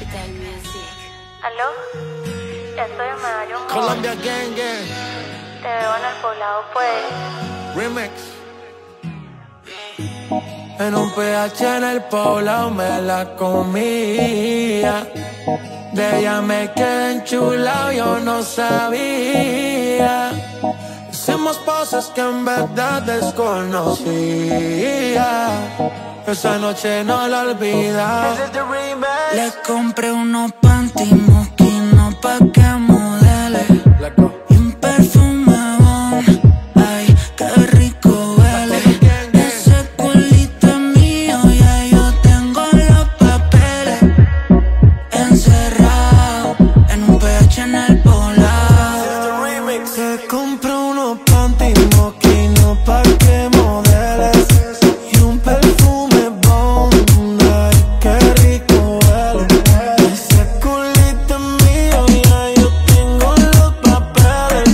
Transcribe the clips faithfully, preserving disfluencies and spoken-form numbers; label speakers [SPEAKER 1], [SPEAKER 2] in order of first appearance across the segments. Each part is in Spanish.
[SPEAKER 1] ¿Aló? Estoy en Medallón.
[SPEAKER 2] Colombia Gang Gang.
[SPEAKER 1] Te veo en el poblado, pues.
[SPEAKER 2] Remix. En un P H en el poblado me la comía. De ella me quedé enchulado, yo no sabía. Hicimos cosas que en verdad desconocía. Esa noche no la olvida.
[SPEAKER 3] Le compré unos panty mosquinos pa' que modele y un perfume bon. Ay, qué rico huele. Ese culito es mío, ya yo tengo los papeles encerrado en un P H en el poblado.
[SPEAKER 2] Le compré unos panty mosquinos pa' que modele y un perfume bon. Ay, qué rico huele. Ese culito es mío, ya yo tengo los papeles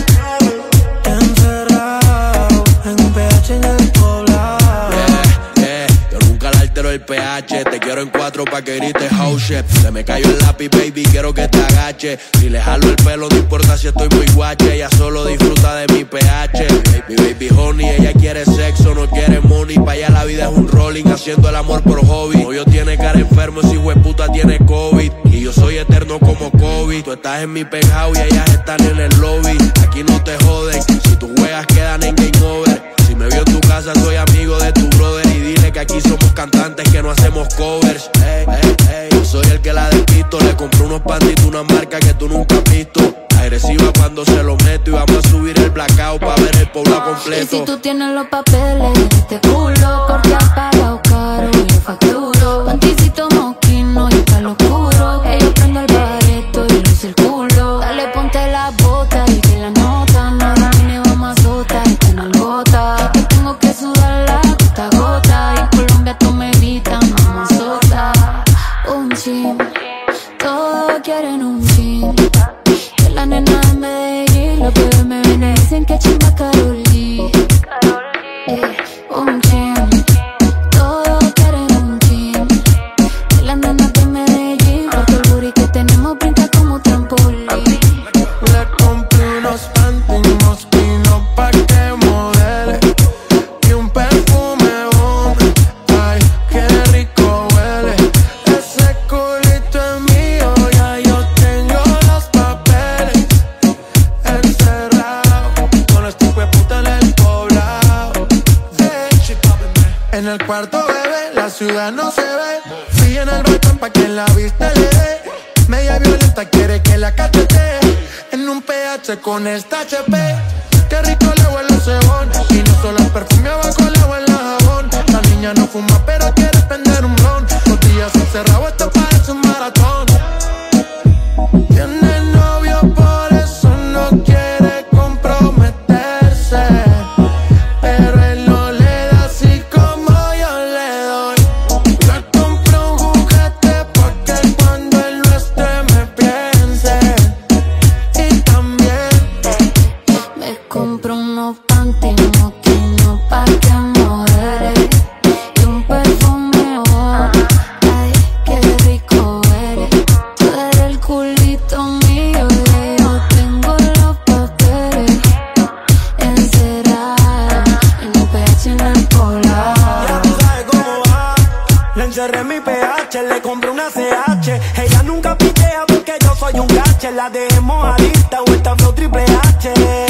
[SPEAKER 2] encerrado en un P H en el poblado.
[SPEAKER 4] Yeah, yeah, yo nunca le altero el P H. Te quiero en cuatro pa' que grites house shit. Se me cayó el lápiz, baby, quiero que te agache. Si le jalo el pelo, no importa si estoy muy guache. Ella solo disfruta de mi P H. Mi baby honey, ella quiere sexo, no quiere money. Pa' allá la vida es un rolling, haciendo el amor por hobby. Novio tiene cara enfermo, ese hueputa tiene COVID. Y yo soy eterno como Kobe. Tú estás en mi penthouse y ellas están en el lobby. Aquí no te joden, si tus juegas quedan en game over. Si me vio en tu casa, soy amigo de tu brother. Y dile que aquí somos cantantes, que no hacemos covers. Ey, ey, ey, yo soy el que la despisto. Le compré unos pantitos, una marca que tú nunca has visto. Agresiva cuando se lo meto y vamos a subir el blackout pa' ver el pueblo completo.
[SPEAKER 3] Y si tú tienes los papeles de este culo, porque has pagado caro y yo facturo. Panticito mosquino y está lo oscuro, que yo prendo el bareto y lo circulo. Dale, ponte la bota y que la nota no domine, vamos a sota y que no gota. Que tengo que sudarla gota a gota. Y en Colombia tú me gritas, mamá sota. Un chin, todos quieren un chin. Que la nena de Medellín, los bebés me ven y dicen que chimba Karol G. Eh, un chin, todos quieren un chin. Que la nena de Medellín, porque el booty que tenemos brinca como trampolín.
[SPEAKER 2] Le compré unos panty mosquinos pa' que modele y un perfume bon. Ay, qué rico huele. Ese culito es mío, ya yo tengo los papeles encerrado con este hueputa en el poblado. En el cuarto, bebé, la ciudad no se ve. Fui en el balcón pa' que la vista le dé. Media violenta, quiere que la cachete en un P H con esta H P. Qué rico le huele el cebón. Y no solo el perfume, abajo le huele el jabón. La niña no fuma, pero quiere prender un ron. Los días encerrados, esto parece un maratón. Tiene novio, por eso no quiere comprometerse. Pero él no le da así como yo le doy. Le compré un juguete porque cuando él no esté me piense. Y también
[SPEAKER 3] Me compro unos panty mosquinos pa' que modele y un perfume bon. Ay, qué rico huele. Tú eres el culito mío, y yo tengo los papeles encerrados en un P H en el poblado.
[SPEAKER 5] Ya tú sabes cómo va. Le encerré mi P H, le compré una C H. Ella nunca pitea porque yo soy un gache. La dejé mojadita, vuelta flow triple H.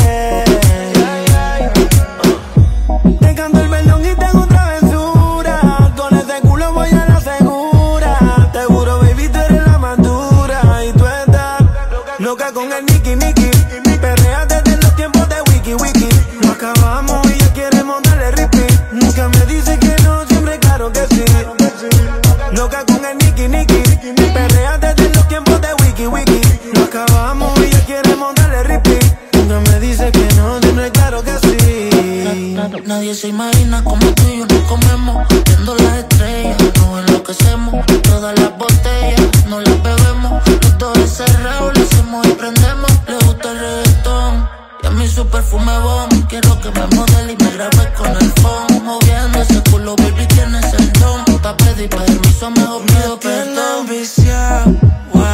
[SPEAKER 5] Te canto el perdón y tengo travesura. Con ese culo voy a la segura. Te juro, baby, tú eres la madura. Y tú estás loca con el Nicky Nicky. Perrea desde los tiempos de Wiki Wiki. Lo acabamos y ella quiere montarle repeat. Nunca me dice que no, siempre claro que sí. Loca con el Nicky Nicky. Perrea desde los tiempos de Wiki Wiki. Lo acabamos y ella quiere montarle repeat. Nunca me dice que no, siempre claro que sí.
[SPEAKER 3] Nadie se imagina como tú y yo nos comemos, viendo las estrellas, nos enloquecemos. Todas las botellas no las bebemos, los dos encerrados lo hacemos y prendemos. Le gusta el reggaetón y a mí su perfume bomb. Quiero que me modele y me grabe con el phone. Moviendo ese culo, baby, tienes el don. Pa' pedir permiso mejor pido perdón.
[SPEAKER 2] viciado.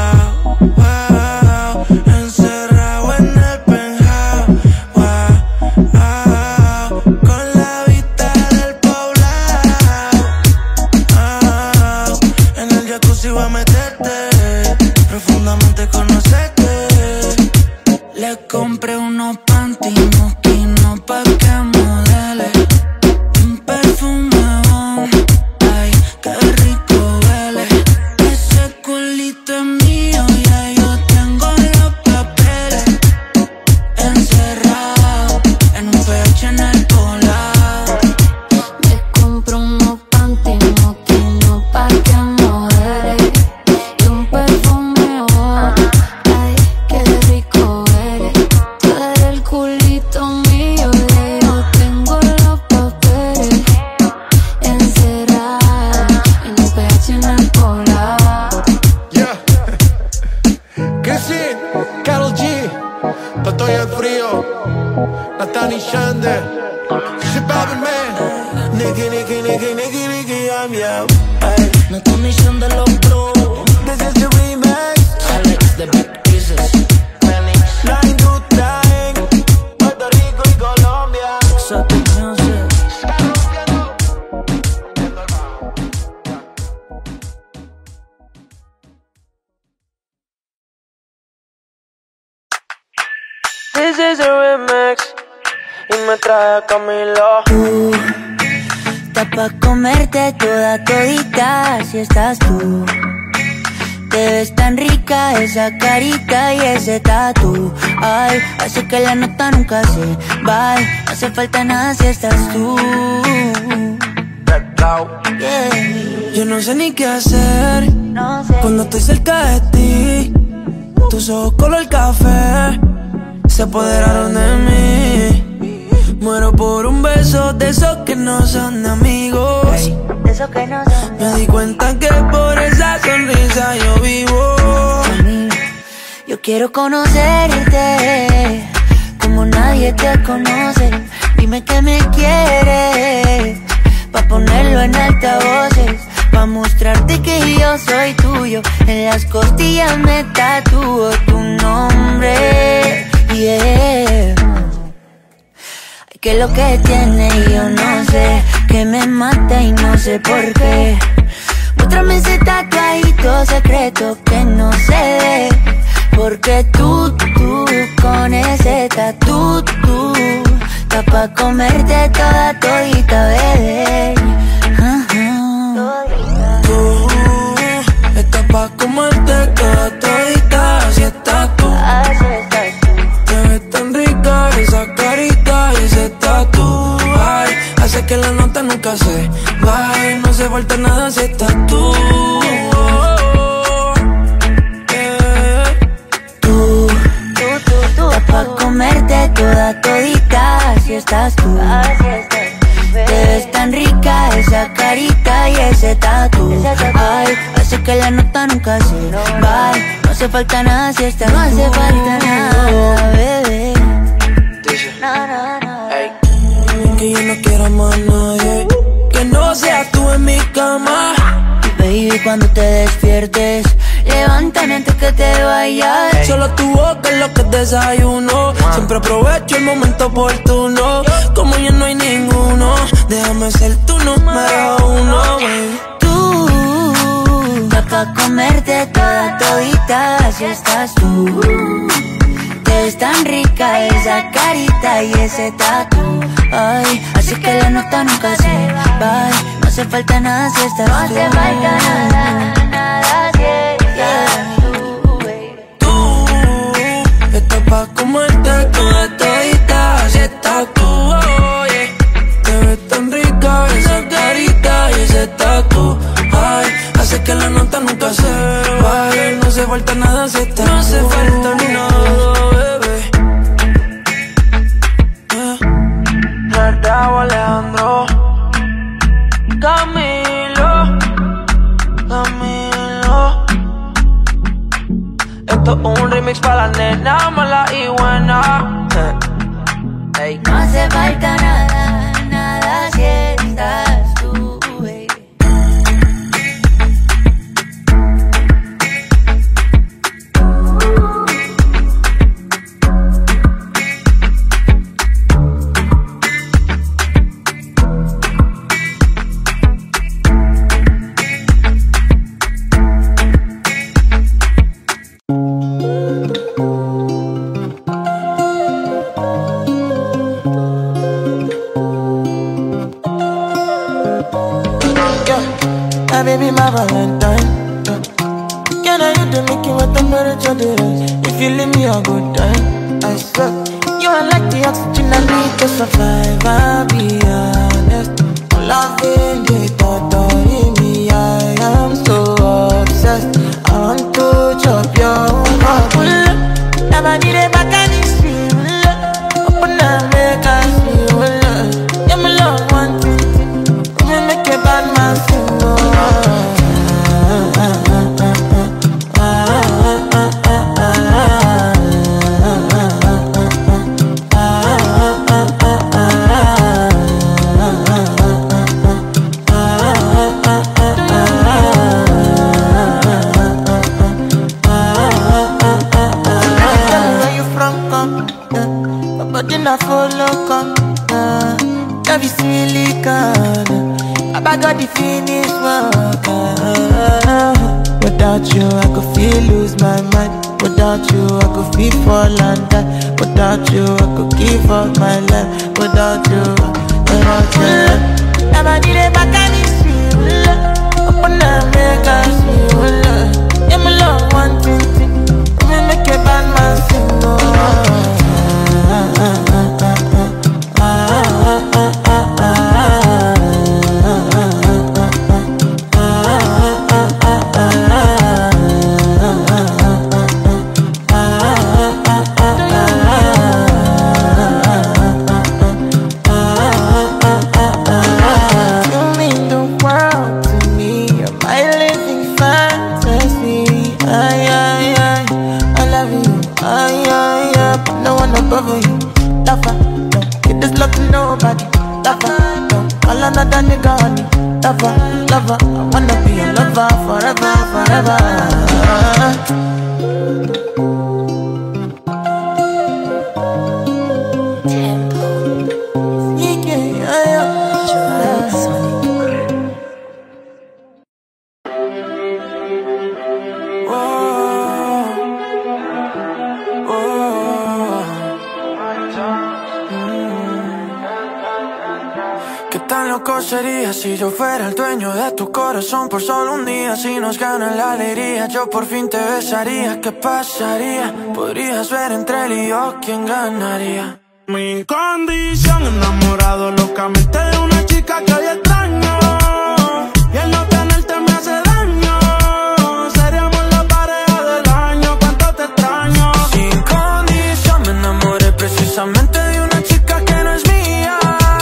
[SPEAKER 5] si voy a meterte, profundamente conocerte.
[SPEAKER 6] Le compré unos panty mosquinos pa' que modele, un perfume bon, ay, qué rico huele. Ese culito es mío, ya yo tengo los papeles encerrados en un P H en el poblado.
[SPEAKER 3] Me compro unos panty mosquinos pa' que modele y un perfume bon, ay, qué rico huele. Tú eres el culito mío, ya yo tengo los papeles encerrados en un P H en el poblado.
[SPEAKER 2] Yeah. Chrissy, Karol G, Toto y el frío, Nathan y Shande, Shabab Man.
[SPEAKER 5] Nicky, Nicky, Nicky, Nicky, Nicky, I'm yo.
[SPEAKER 6] No es tu misión de los bros,
[SPEAKER 5] This is the remix.
[SPEAKER 6] Alex de Big Pieces.
[SPEAKER 5] Nine to nine, Puerto Rico y Colombia.
[SPEAKER 6] Exotic Music.
[SPEAKER 7] This is a remix y me trae Camilo.
[SPEAKER 8] Tú, está pa' comerte toda todita si estás tú. Te ves tan rica esa carita y ese tatu. Ay, hace que la nota nunca se va. No hace falta nada si estás tú. Yeah.
[SPEAKER 6] Yo no sé ni qué hacer
[SPEAKER 8] No sé.
[SPEAKER 6] cuando estoy cerca de ti. Tus ojos color café se apoderaron de mí. Muero por un beso de esos que no son de amigos.
[SPEAKER 8] De eso que no son.
[SPEAKER 6] Me di cuenta que por esa sonrisa yo vivo.
[SPEAKER 8] Yo quiero conocerte como nadie te conoce. Dime que me quieres pa' ponerlo en altavoces, pa' mostrarte que yo soy tuyo. En las costillas me tatúo tu nombre. Yeah. Ay, que lo que tiene yo no sé, que me mata y no sé por qué. Muéstrame ese tatuadito secreto que no se ve, porque tú, tú, con ese tatu, tú, está pa' comerte toda todita, bebé.
[SPEAKER 6] Tú estás pa' comerte toda todita, así estás tú. Te ves tan rica esa carita y ese tatu. Ay, hace que la nota nunca se baje. No hace falta nada si estás tú. Yeah.
[SPEAKER 8] Tú, tú, tú, tú, estás pa' comerte toda todita, así estás tú. Te ves tan rica esa carita y ese tatu. Ay, hace que la nota nunca se va. No hace falta nada si estás. No hace falta nada, bebé. No, no, no.
[SPEAKER 6] Que yo no quiero más nadie que no seas tú en mi cama.
[SPEAKER 8] Baby, cuando te despiertes, levántame antes que te vayas.
[SPEAKER 6] Solo tu boca es lo que desayuno. Siempre aprovecho el momento oportuno. Como ya no hay ninguno, déjame ser tu número uno, baby.
[SPEAKER 8] Tú, estás pa' comerte toda todita, así estás tú. Te ves tan rica esa carita y ese tatu. Ay, así que la nota nunca se va. No hace falta nada si estás tú. No hace falta nada, nada si estás tú, baby.
[SPEAKER 6] Tú estás pa' comerte toda todita, así estás tú, oh, yeah. Te ves tan rica esa carita y ese tatu. Ay, hace que la nota nunca se vaya. No hace falta nada si estás tú. No hace falta nada, bebé.
[SPEAKER 7] Nardao Alejandro, Camilo, Camilo. Esto es un remix para la nena mala y buena. Hey.
[SPEAKER 8] No hace falta nada, nada si estás tú, baby.
[SPEAKER 5] Valentine. Can I you to make you what temperature the rise? If you leave me a good time, I swear. You are like the oxygen I need to survive, I'll be honest. Loving the thought of me, I am so obsessed. I want to chop your heart. Never need a back and it's real. Open up, make us feel. Yeah, my love, one thing. We make a bad man sing. I follow come, uh, love is really gone. I got the finish work. Uh, without you, I could feel lose my mind. Without you, I could feel fall and die. Without you, I could give up my life. Without you, without you, never need a back and it's real. Open up, make us feel. Yeah, my love, one thing, we make a bad man sing. Oh. Another nigga honey, lover, lover. I wanna be a lover forever, forever.
[SPEAKER 6] Sería si yo fuera el dueño de tu corazón por solo un día. Si nos gana la alegría, yo por fin te besaría. ¿Qué pasaría? Podrías ver entre él y yo quién ganaría.
[SPEAKER 5] Mi condición, enamorado locamente de una chica que hoy extraño. Y el no tenerte me hace daño. Seríamos la pareja del año, cuánto te extraño.
[SPEAKER 6] Sin condición me enamoré precisamente de una chica que no es mía.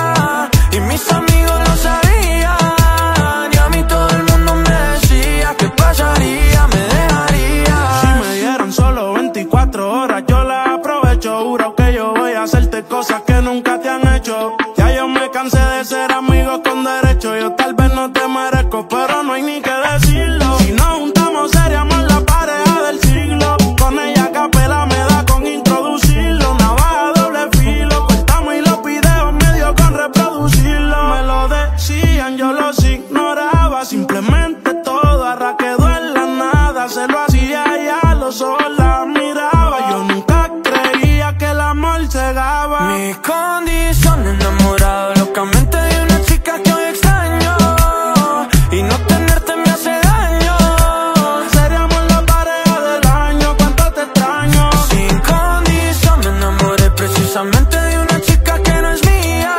[SPEAKER 6] Y mis amigos lo sabían, y a mí todo el mundo me decía ¿qué pasaría? Me dejaría.
[SPEAKER 5] Si me dieran solo veinticuatro horas, yo las aprovecho. Juro que yo voy a hacerte cosas que nunca te han hecho. Ya yo me cansé de ser amigos con derecho. Yo tal vez no te merezco, pero no hay ni que decirlo. Si nos juntamos seríamos la pareja del siglo. Con ella a capela me da con introducirlo. Navaja doble filo, cortamos y los videos medio con reproducirlo. Me lo decían, yo los ignoraba. Simplemente todo ahora quedó en la nada. Se lo hacía y a los ojos la miraba. Yo nunca creía que el amor cegaba.
[SPEAKER 6] Mi condición, enamorado locamente de una chica que hoy extraño. Y no tenerte me hace daño.
[SPEAKER 5] Seríamos la pareja del año, cuánto te extraño.
[SPEAKER 6] Sin condición me enamoré precisamente de una chica que no es mía.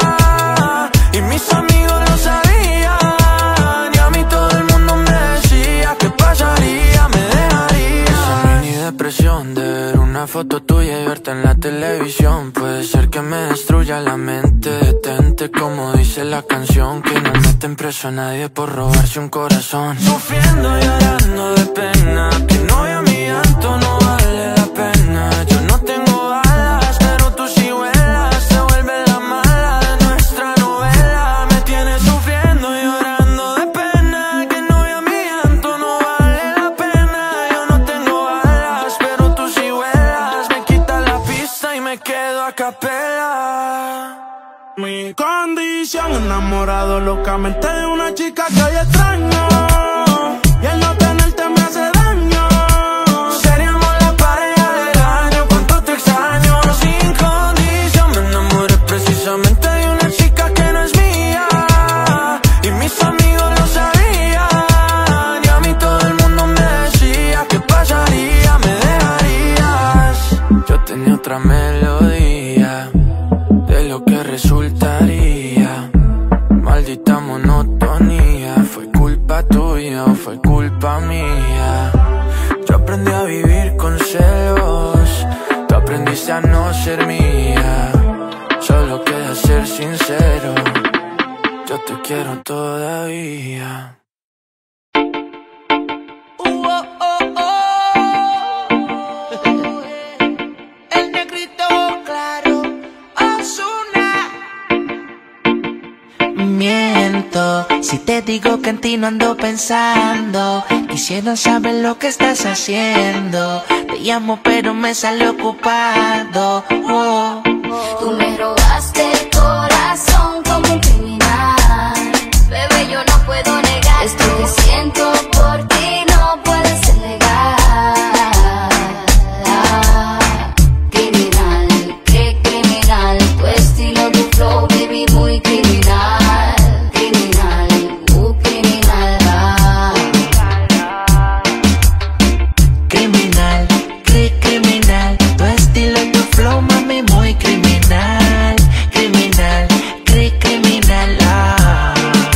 [SPEAKER 6] Y mis amigos lo sabían, y a mí todo el mundo me decía ¿qué pasaría? Me dejaría. Esa mini depresión de ver una foto tuya y verte en la televisión puede ser que me destruya la mente. Detente como dice la canción, que no meten preso a nadie por robarse un corazón. Sufriendo y llorando de pena, que no vea mi llanto no vale la pena. Yo no tengo balas, pero tú sí vuelas. Se vuelve la mala de nuestra novela. Me tienes sufriendo y llorando de pena, que no vea mi llanto no vale la pena. Yo no tengo balas, pero tú sí vuelas. Me quita la pista y me quedo a capela.
[SPEAKER 5] Mi condición, enamorado locamente de una chica que hoy extraño. Y el no tenerte me hace daño.
[SPEAKER 6] Seríamos la pareja del año, cuánto te extraño. Sin condición me enamoré precisamente de una chica que no es mía. Y mis amigos lo sabían, y otra melodía de lo que resultaría. Maldita monotonía, ¿fue culpa tuya o fue culpa mía? Yo aprendí a vivir con celos, tú aprendiste a no ser mía. Solo queda ser sincero, yo te quiero todavía.
[SPEAKER 9] Uh, oh, oh, oh. El negrito claro, Ozuna.
[SPEAKER 8] Miento si te digo que en ti no ando pensando. Quisiera saber lo que estás haciendo. Te llamo pero me sale ocupado. Oh.
[SPEAKER 3] Tú me robaste el corazón como un criminal. Bebé, yo no puedo negar esto que siento por ti, no puede ser legal. Criminal, qué criminal. Tu estilo, tu flow, baby, muy criminal. Criminal, uh, criminal. Ah.
[SPEAKER 8] Criminal, qué criminal. Tu estilo, tu flow, mami, muy criminal. Criminal, qué criminal. Ah.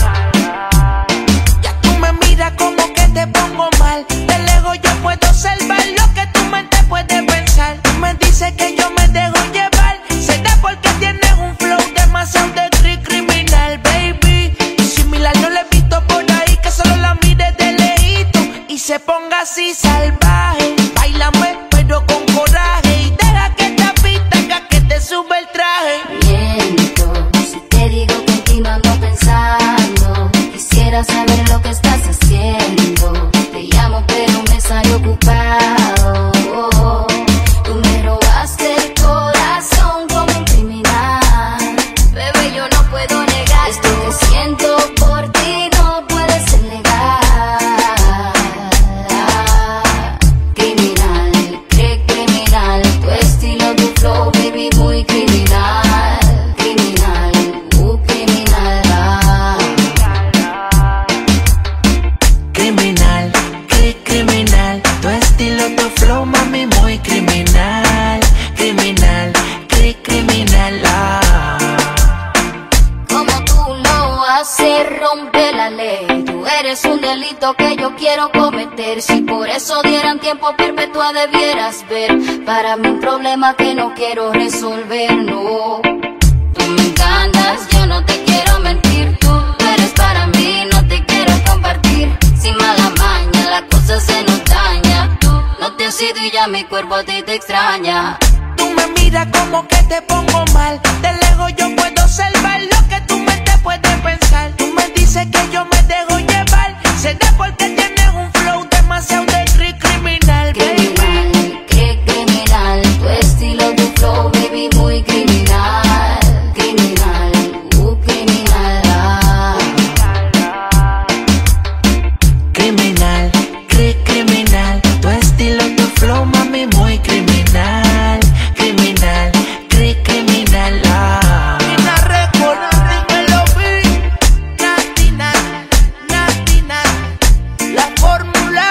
[SPEAKER 9] Ya tú me miras como que te pongo mal. De lejos yo puedo observar lo que tu mente puede pensar. Tú me dices que yo me dejo llevar. Será porque tienes un flow demasiado de cri criminal, baby. Y similar no le he visto por ahí, que solo la mire de lejito y se ponga así salvaje. Báilame pero con coraje y deja que esta pista haga que te sube el traje.
[SPEAKER 3] Miento si te digo que en ti no ando pensando. Quisiera saber lo que estás haciendo. Te llamo pero me sale ocupado. Oh, tú me robaste el corazón como un criminal. Bebé, yo no puedo negar esto que siento por ti, no puede ser legal. Criminal, qué criminal. Tu estilo, tu flow, baby, muy criminal. Criminal, uh, criminal. Ah.
[SPEAKER 8] Criminal, qué criminal. Tu estilo, tu flow, mami, muy criminal. Criminal, qué criminal. Ah.
[SPEAKER 3] Como tú lo haces, rompe la ley. Tú eres un delito que yo quiero cometer. Si por eso dieran tiempo perpetua debieras ver. Para mí un problema que no quiero resolver, no. Tú me encantas, yo no te quiero mentir. Tú eres para mí, no te quiero compartir. Sin mala maña, la cosa se nos daña. Tú no te has ido y ya mi cuerpo a ti te extraña.
[SPEAKER 9] Tú me miras como que te pongo mal. De lejos yo puedo observar lo que tu mente puede pensar. Tú me dices que yo me dejo llevar. Será porque tienes un flow demasiado de cri criminal, baby.
[SPEAKER 3] Criminal, qué criminal. Tu estilo, tu flow, baby, muy criminal. Criminal, uh, criminal. Ah.
[SPEAKER 8] Criminal, qué criminal. Tu estilo, tu flow, mami, muy criminal. Criminal, qué criminal. Ah.
[SPEAKER 9] Tina Record, dímelo, vi. Natina, Natina, la fórmula.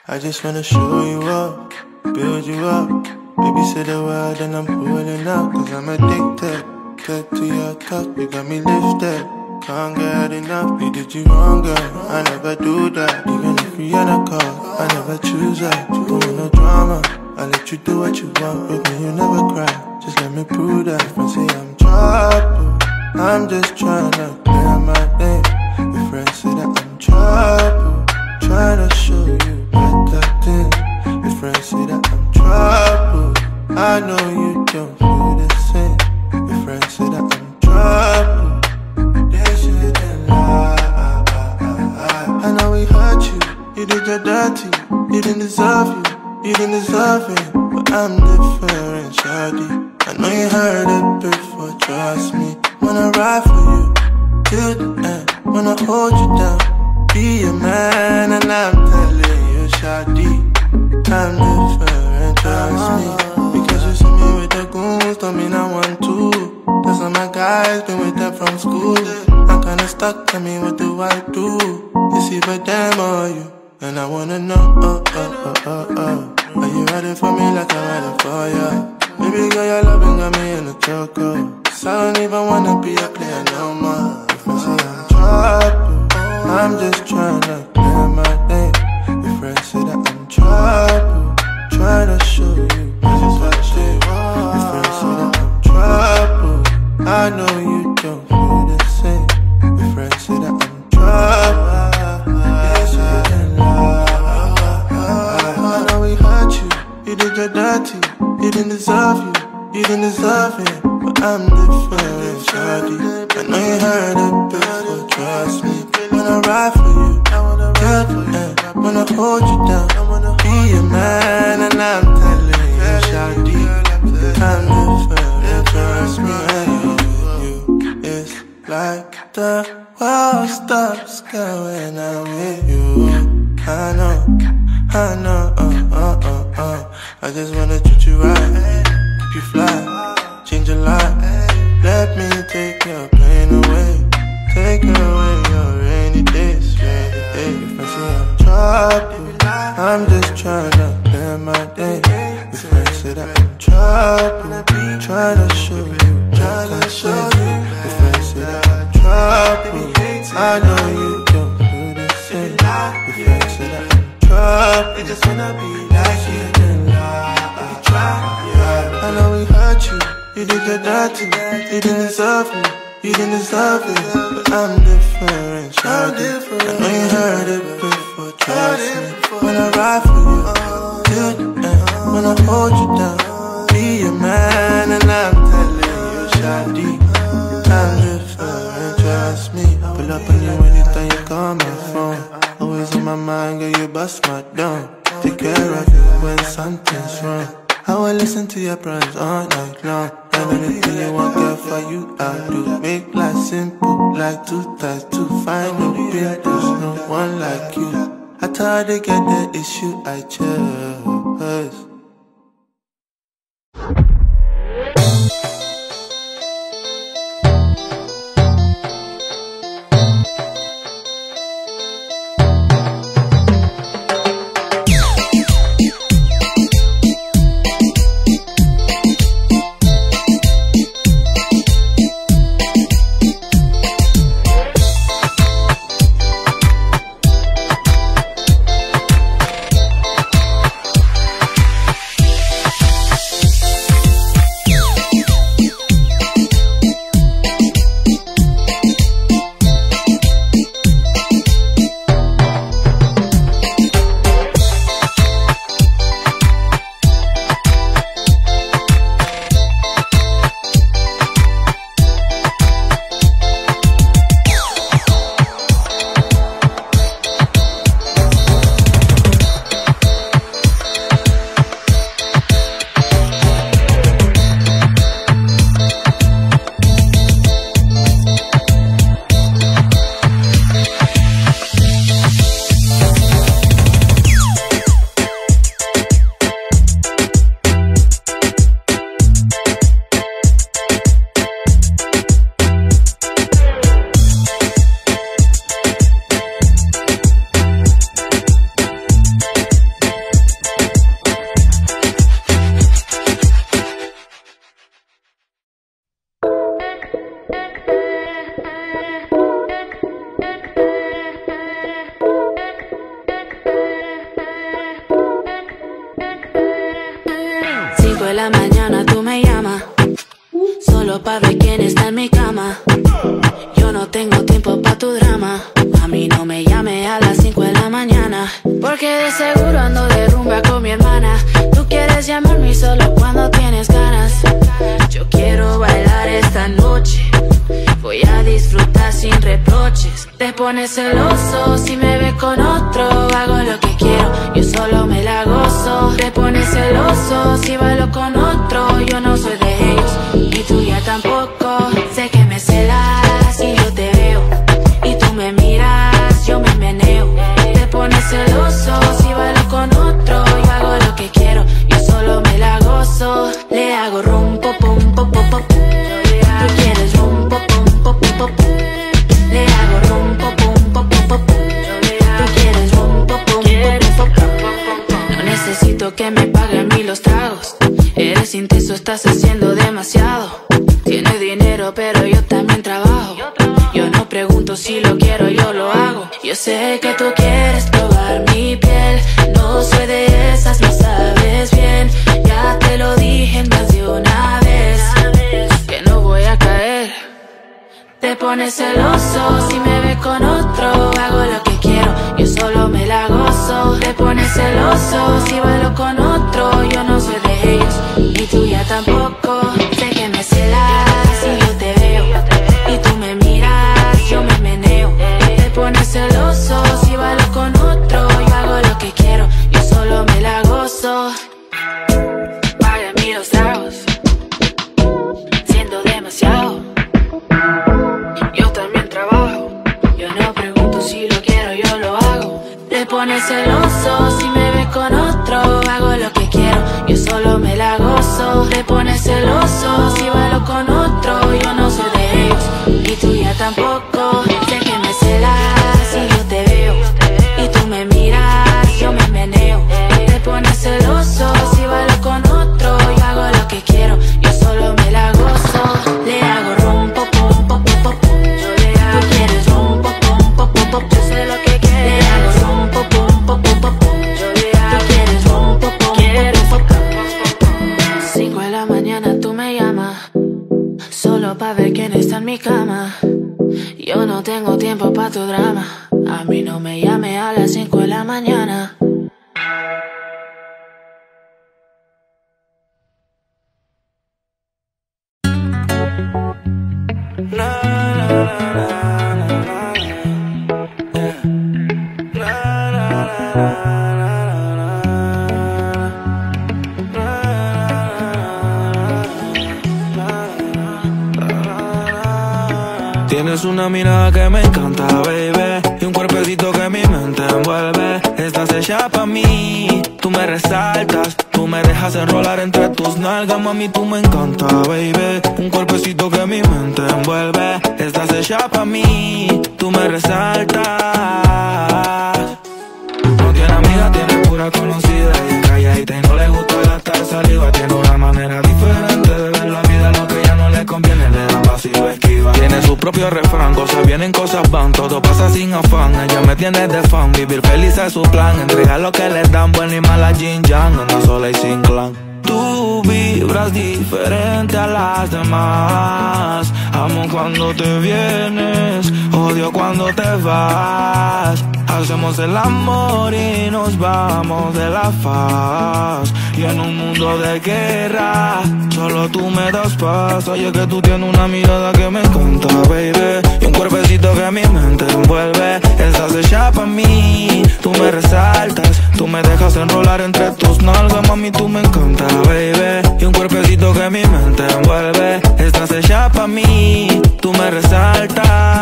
[SPEAKER 10] I just wanna show you up, build you up. Baby, say the word and I'm pulling up. Cause I'm addicted, addicted to your touch. You got me lifted, can't get enough. You did you wrong, girl, I never do that. Even if we ain't a call, I never choose that. Don't want no drama, I let you do what you want. With me you never cry, just let me prove that. Friends say I'm trouble, I'm just tryna clear my name. Your friends say that I'm trouble, tryna show you better things. Your friends say that I'm trouble, I know you don't feel the same. Your friends say that I'm trouble, they shouldn't lie. I know we hurt you, you did your dirty. You didn't deserve you, you didn't deserve it. But I'm different, shawty. I know you heard it before, trust me. Wanna ride for you till the end, wanna hold you down, be a man. And I'm telling you, shawty, I'm different, trust me. Because you see me with the goons, don't mean I want to. That's all my guys, been with them from school. I'm kinda stuck, tell me what do I do? It's either them or you, and I wanna know, oh, oh, oh, oh, oh. Are you ready for me like I'm ready for ya? Baby girl, your loving got me in a choco. So I don't even wanna be a player no more. If I say I'm trouble, I'm just tryna clear my name. Your friends say that I'm trouble, tryna show you just what I do. Your friends say that I'm trouble, I know you don't feel the same. Your friends say that I'm trouble, they shouldn't lie. I know we hurt you, you did your dirty. You didn't deserve you, you didn't deserve it. But I'm different, shawty. I know you heard it before, trust me. Wanna ride for you, till the end, wanna hold you down, be a man. And I'm telling you, shawty, I'm different, trust me. And you, it's like the world stops, girl, when I'm with you. I know, I know, uh, uh, uh, uh. I just wanna treat you right, keep you fly, change your life. Let me take your pain away, take away your rainy days. If I say I'm trouble, I'm just tryna clear my day. If I say that I'm trouble, tryna show you, tryna show you. If I say that I'm trouble, I know you don't do the same. If I say that I'm trouble, I just wanna be like you. I know we hurt you, you did your dirty. You didn't deserve me, you didn't deserve it. But I'm different, shawty. I know you heard it before, trust me. Wanna ride for you till the end, wanna hold you down, be a man. And I'm telling you, shawty, I'm different, trust me. Pull up on you anytime you call my phone. Always on my mind, girl, you bust my down. Take care of you when something's wrong. I will listen to your prayers all night long. And anything you want, girl, for you I do. Make life simple, like two ties to find no pin. There's no one like you. I tried to get the issue I chose.
[SPEAKER 3] Solo pa' ver quién está en mi cama. Yo no tengo tiempo pa' tu drama. A mí no me llame a las cinco de la mañana, porque de seguro ando de rumba con mi hermana. Tú quieres llamarme solo cuando tienes ganas. Yo quiero bailar esta noche. Voy a disfrutar sin reproches. Te pones celoso si me ves con otro. Hago lo que quiero, yo solo me la gozo. Te pones celoso si bailo con otro. Yo no soy de ellos y tú ya tampoco. Sé que me celas si yo te veo y tú me miras, yo me meneo. Te pones celoso si bailo con otro. Yo hago lo que quiero, yo solo me la gozo. Le hago rum, pop, pum, pop, pop, pop. Tú quieres rum, pop, pum, pop, pop, pop. Le hago rum, pop, pum, pop, pop, pop. Tú quieres rum, pop, pum, pop, pop, pop. No necesito que me paguen mí los tragos. Eres intenso, estás haciendo demasiado. Tienes dinero, pero yo también trabajo. Yo no pregunto si lo quiero, yo lo hago. Yo sé que tú quieres probar mi piel. No soy de esas, no sabes bien. Ya te lo dije más de una vez, que no voy a caer. Te pones celoso si me ves con otro. Hago lo que quiero, yo solo me la gozo. Te pones celoso si bailo con otro. Yo no soy de ellos y tú ya tampoco. Sé que me celas si yo te veo y tú me miras, yo me meneo. Te pones celoso si bailo con otro. Yo hago lo que quiero, yo solo me la gozo. Paga mí los tragos, siendo demasiado. Yo también trabajo, yo no pregunto si lo quiero, yo lo hago. Te pones celoso si me ves con otro. Hago lo que quiero, yo solo me la gozo. Te pones celoso si bailo con otro. Yo no soy de ellos y tú ya tampoco. Sé que me celas si yo te veo y tú me miras, yo me meneo. Te pones celoso si bailo con otro. Yo hago lo que quiero, yo solo me la gozo. Le hago rum, pop, pum, pop, pop, pop. Tú quieres rum, pop, pum, pop, pop, pop. Yo sé lo que quieres. Le hago rum, pop, pum, pop, pop, pop. Tú quieres rum, pop, pum, pop, pop. Cinco de la mañana tú me llamas, solo pa' ver quién está en mi cama. Yo no tengo tiempo pa' tu drama. A mí no me llame a las cinco de la mañana.
[SPEAKER 6] Tienes una mirada que me encanta, baby, y un cuerpecito que mi mente envuelve. Estás hecha pa' mí, tú me resaltas, tú me dejas enrolar entre tus nalgas. Mami, tú me encanta, baby, un cuerpecito que mi mente envuelve. Estás hecha pa' mí, tú me resaltas. No tiene amiga, tiene pura conocida, y es calladita y no le gusta gastar saliva. Tiene una manera diferente de ver la vida, lo que ya no le conviene le dan vacío, esquiva. Tiene su propio refrán, cosas vienen, cosas van, todo pasa sin afán. Ella me tiene de fan, vivir feliz es su plan. Entregar lo que le dan, buena y mala yin yang, anda sola y sin clan. Tú vibras diferente a las demás. Amo cuando te vienes, odio cuando te vas. Hacemos el amor y nos vamos de la faz. Y en un mundo de guerra, solo tú me das paz. Oye, que tú tienes una mirada que me encanta, baby, y un cuerpecito que mi mente envuelve. Estás hecha pa' mí, tú me resaltas, tú me dejas enrolar entre tus nalgas. Mami, tú me encanta, baby, y un cuerpecito que mi mente envuelve. Estás hecha pa' mí, tú me resaltas.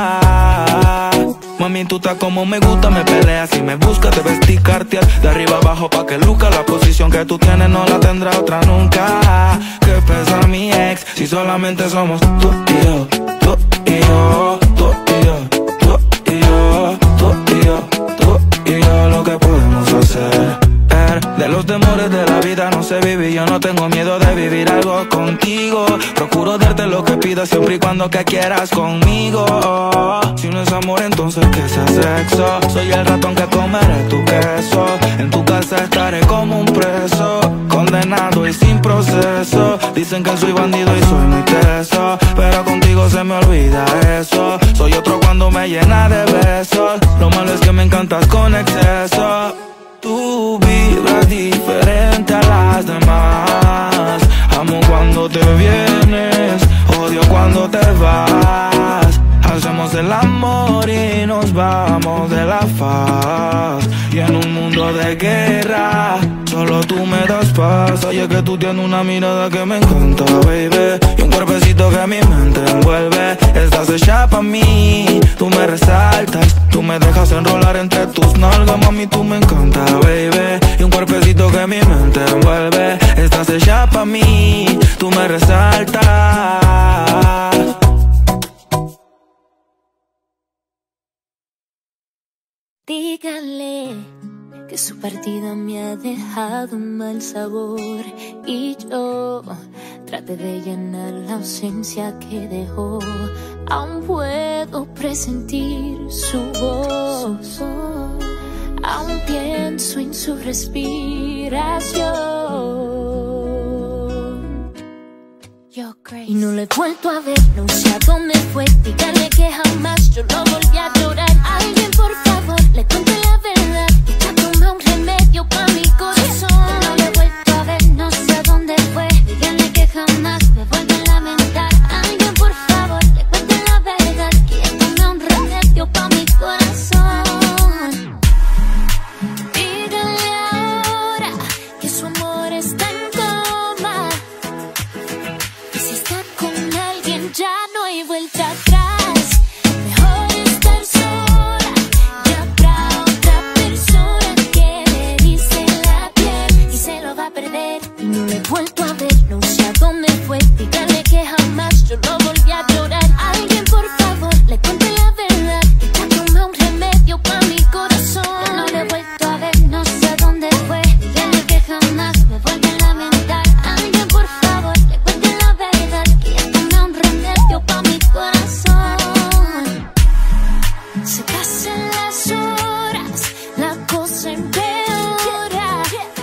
[SPEAKER 6] Mami, tú estás como me gusta, me peleas y me buscas, te vestí Cartier de arriba abajo pa' que luzca. La posición que tú tienes no la tendrá otra nunca. ¿Qué pesa mi ex si solamente somos tú y yo? Tú y yo, tú y yo, tú y yo, tú y yo, tú y yo. Lo que podemos hacer. De los temores de la vida no sé vivir. Yo no tengo miedo de vivir algo contigo. Procuro darte lo que pides
[SPEAKER 11] vida siempre y cuando que quieras conmigo. Si no es amor, entonces que sea sexo. Soy el ratón que comeré tu queso. En tu casa estaré como un preso, condenado y sin proceso. Dicen que soy bandido y soy muy teso, pero contigo se me olvida eso. Soy otro cuando me llena de besos. Lo malo es que me encantas con exceso. Tú vibras diferente a las demás. Amo cuando te vienes, odio cuando te vas. Hacemos el amor y nos vamos de la faz. Y en un mundo de guerra, solo tú me das paz. Oye, que tú tienes una mirada que me encanta, baby, y un cuerpecito que mi mente envuelve. Estás hecha pa' mí, tú me resaltas. Tú me dejas enrolar entre tus nalgas, mami, tú me encanta, baby, y un cuerpecito que mi mente envuelve. Estás hecha pa' mí, tú me resaltas.
[SPEAKER 3] Díganle que su partida me ha dejado un mal sabor y yo traté de llenar la ausencia que dejó. Aún puedo presentir su voz, aún pienso en su respiración. Y no lo he vuelto a ver, no sé a dónde fue. Díganle que jamás yo lo volví a llorar. Alguien, por favor, le cuente la verdad. Ya tomé un remedio pa' mi corazón. No lo he vuelto a ver, no sé a dónde fue. Díganle que jamás me vuelvo a lamentar. Alguien, por favor, le cuente la verdad. Que ya tomé un remedio pa' mi corazón. Díganle ahora que su amor está en coma. Y si está con alguien ya no hay vuelta atrás. Mejor estar sola. Ya habrá otra persona que le dice la piel y se lo va a perder. Y no lo he vuelto a ver, no sé a dónde fue. Díganle que jamás yo lo volví a llorar. Alguien, por favor, le cuente la verdad. Ya tomé un remedio pa' mi corazón. No lo he vuelto a ver, no sé a dónde fue. Díganle que jamás me vuelvo a lamentar. Alguien, por favor, le cuente la verdad. Que ya tomé un remedio pa' mi corazón. Se pasan las horas, la cosa empeora.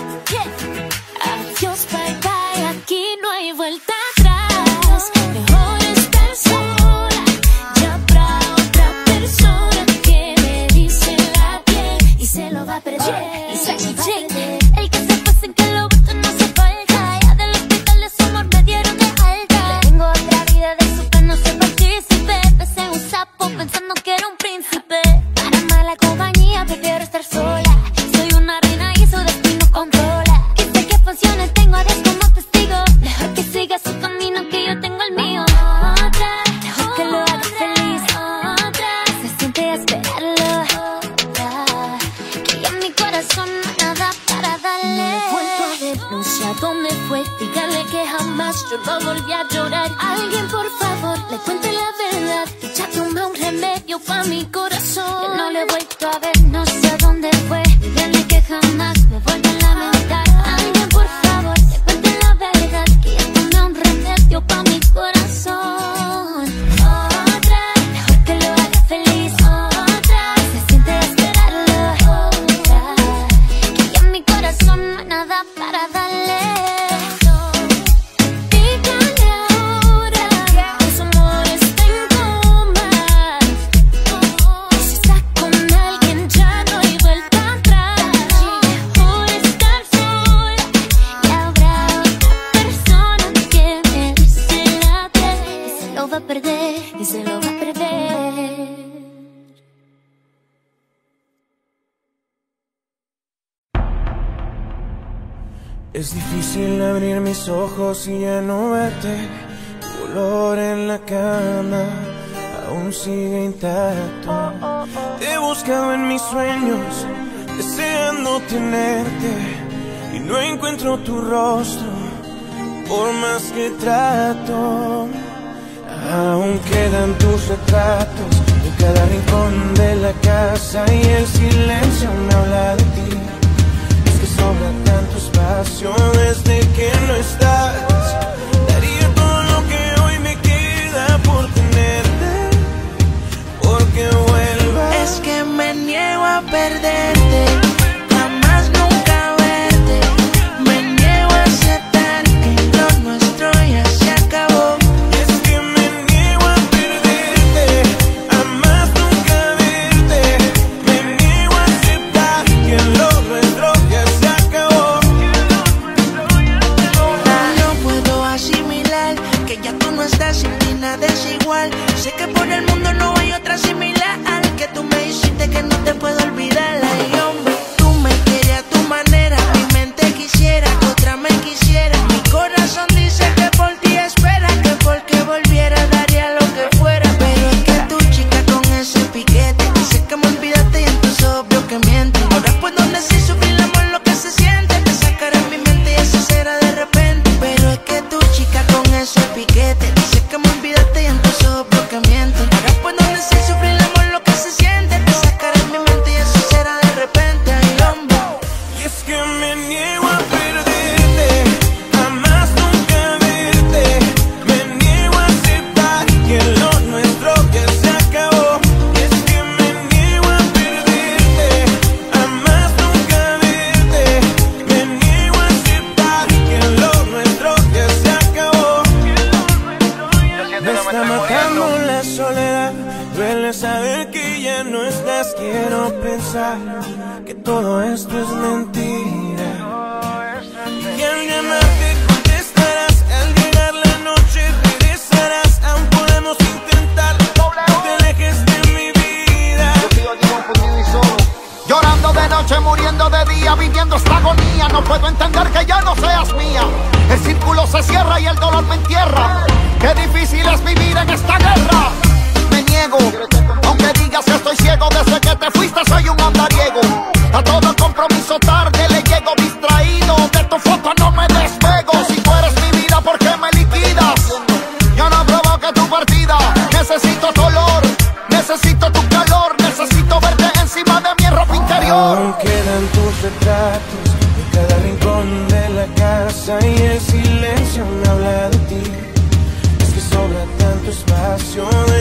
[SPEAKER 3] Adiós, bye bye, aquí no hay vuelta atrás. Mejor estar sola. Ya habrá otra persona que le dice la piel y se lo va a perder. Y se lo va a perder. El que se pasa en que lo gusta no se falta. Ya del hospital de su amor me dieron de alta. Tengo otra vida de su que no se partícipe. Besé un sapo pensando que era un príncipe. Para mala compañía prefiero estar sola. Soy una reina y su destino controla. Y sé que funciona, tengo a Dios como testigo. Mejor que siga su camino que yo tengo el mío. Otra, mejor que lo haga feliz. Otra, se siente a esperarlo. Otra, que ya en mi corazón no hay nada para darle. No he vuelto a ver, no sé a dónde fue. Díganle que jamás yo lo volví a llorar. Alguien, por favor, le cuente la verdad. Que ya tomé un remedio pa' mi corazón. Que no lo he vuelto a ver, no sé a dónde fue. Díganle que jamás me vuelvo a lamentar. Alguien, por favor, le cuente la verdad. Que ya tomé un remedio pa' mi corazón. Otra, mejor que lo haga feliz. Otra, se siente a esperarlo. Otra, que ya en mi corazón no hay nada para darle. Díganle ahora que su amor está en coma. Y si está con alguien ya no hay vuelta atrás. Mejor estar sola. Y habrá otra persona que me dice la piel y se lo va a perder, y se lo va a perder.
[SPEAKER 5] Es difícil abrir mis ojos y ya no verte. Tu olor en la cama aún sigue intacto. Te he buscado en mis sueños, deseando tenerte, y no encuentro tu rostro, por más que trato. Aún quedan tus retratos en cada rincón de la casa, y el silencio me habla de ti. Es que sobra tanto espacio desde que no estás. Daría todo lo que hoy me queda
[SPEAKER 9] perderte, jamás nunca verte. Me niego a aceptar que lo nuestro ya se acabó.
[SPEAKER 5] Es que me niego a perderte, jamás nunca verte. Me niego a aceptar que lo nuestro ya se acabó.
[SPEAKER 9] No puedo asimilar que ya tú no estás, sin ti nada es igual. Sé que por el mundo no hay otra similar, que tú me hiciste que no te puedo olvidar. Ay, hombre, tú me quieres a tu manera, mi mente quisiera que otra me quisiera. Mi corazón dice que por ti espera, que porque volviera daría lo que fuera. Pero es que tu chica con ese piquete dice que me olvidaste y entonces obvio que miente. Ahora puedo decir sufrir el amor lo que se siente, te sacará en mi mente y eso será de repente. Pero es que tu chica con ese piquete dice que me olvidaste y entonces obvio que miente. Ahora puedo decir sufrir el amor lo que se siente, te sacará en mi mente y eso será de repente. Ay, hombre.
[SPEAKER 5] Y es que me niego a perderte, jamás nunca verte. Me niego a aceptar que lo nuestro ya se acabó. Y es que me niego a perderte, jamás nunca verte. Me niego a aceptar que lo nuestro ya se acabó. Me está matando la soledad, duele saber que ya no estás. Quiero pensar que todo esto es mentira. Y al llamarte contestarás, al llegar la noche regresarás. Aún podemos intentar, no te alejes de mi vida.
[SPEAKER 12] Llorando de noche, muriendo de día, viviendo esta agonía. No puedo entender que ya no seas mía. El círculo se cierra y el dolor me entierra. Qué difícil es vivir en esta guerra. Me niego, aunque digas que estoy ciego. Desde que te fuiste soy un andariego. A todo compromiso tarde le llego distraído. De tu foto no me despego. Si tú eres mi vida, ¿por qué me liquidas? Yo no provoqué tu partida. Necesito tu olor, necesito tu calor. Necesito verte encima de mi ropa interior.
[SPEAKER 5] Aún quedan tus retratos en cada rincón de la casa y el silencio me habla de ti. Es que sobra tanto espacio